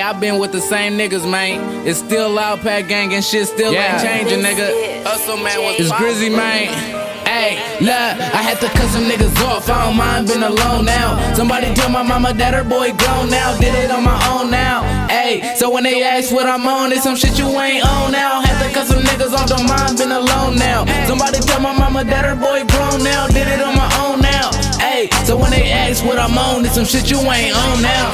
I been with the same niggas, man. It's still Loud Pack Gang and shit still ain't changing, nigga. Hustle, man, it's Grizzy, man. Hey, look, I had to cut some niggas off. I don't mind being alone now. Somebody tell my mama that her boy grown now. Did it on my own now. Hey, so when they ask what I'm on, it's some shit you ain't on now. Had to cut some niggas off. Don't mind being alone now. Somebody tell my mama that her boy grown now. Did it on my own now. Hey, so when they ask what I'm on, it's some shit you ain't on now.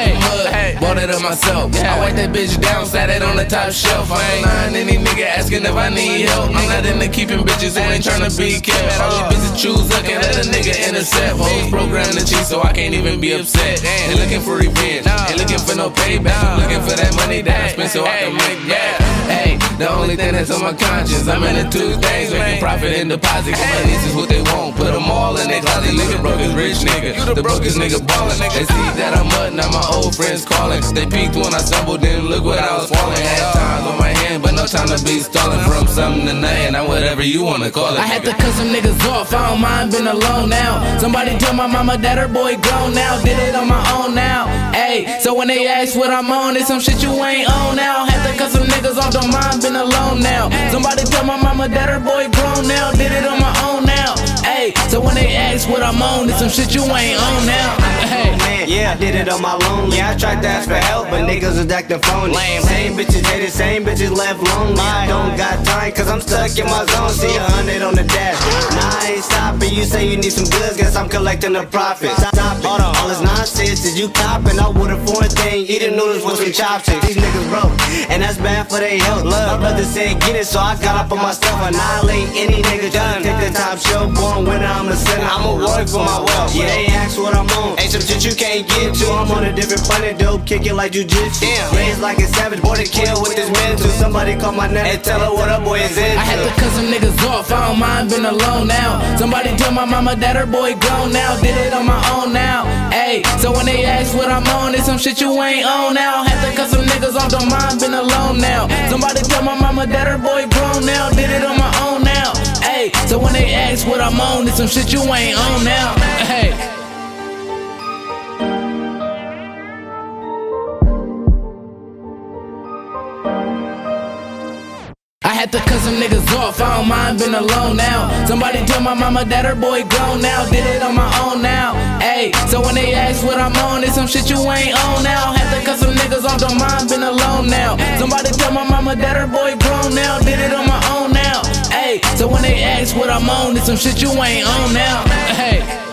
Hey, bought it up myself. I wiped that bitch down, sat it on the top shelf. I ain't lying any nigga asking if I need help. I'm not into keeping bitches who ain't tryna be kept. All these bitches choose up, can't let a nigga intercept. Hoes programmed to cheat, so I can't even be upset. They looking for revenge, ain't looking for no payback. I'm looking for that money that I spent so I can make back. Hey, the only thing that's on my conscience, I'm into two things, making profit and deposit. Cause my niece is what they want, put them all in their closet. Nigga broke is rich nigga, the brokest nigga ballin'. They see that I'm mud, now my old friends calling. They peeked when I stumbled, then look what I was falling. Had times on my hand, but no time to be stalling. From something to nothing, I'm whatever you wanna call it. I had to cut some niggas off, I don't mind being alone now. Somebody tell my mama that her boy grown now. Did it on my own now. Hey, so when they ask what I'm on, it's some shit you ain't on now. Had to cut some niggas off, don't mind being alone now. Somebody tell my mama that her boy grown now. Did it on my own now. Hey, so when they ask what I'm on, it's some shit you ain't on now. Hey, yeah, I did it on my own. Yeah, I tried to ask for help, but niggas was acting phony. Same bitches hated, same bitches left lonely. I don't got time, cause I'm stuck in my zone. See 100 on the dash. Nah, I ain't stopping. You say you need some goods, guess I'm collecting the profits. Stop it. All this nonsense is you copping. I with a foreign thing, eating noodles with some chopsticks. These niggas broke, and that's bad for their health. My brother said get it, so I got up on my stuff. Annihilate any nigga done. Take the top show, born winner, I'm the center. I'ma work for my wealth. Yeah, they ask what I'm on. Ain't some shit you can't get to. I'm on a different planet, dope, kicking like jujitsu. Raised like a savage, boy to kill with this mental. Somebody call my name and tell her what up, boy is into. I had to cut some niggas off, I don't mind being alone now. Somebody tell my mama that her boy grown now. Did it on my own now. Hey, so when they ask what I'm on, it's some shit you ain't on now. Had to cut some niggas off, don't mind being alone now. Somebody tell my mama that her boy grown now. Did it on my own now. Hey, so when they ask what I'm on, it's some shit you ain't on now. Hey. I had to cut some niggas off, I don't mind being alone now. Somebody tell my mama that her boy grown now. Did it on my own now. Hey, so when they ask what I'm on, it's some shit you ain't on now. Had to cut some niggas off, don't mind being alone now. Somebody tell my mama that her boy grown now. Did it on my own now. Hey, so when they ask what I'm on, it's some shit you ain't on now. Hey.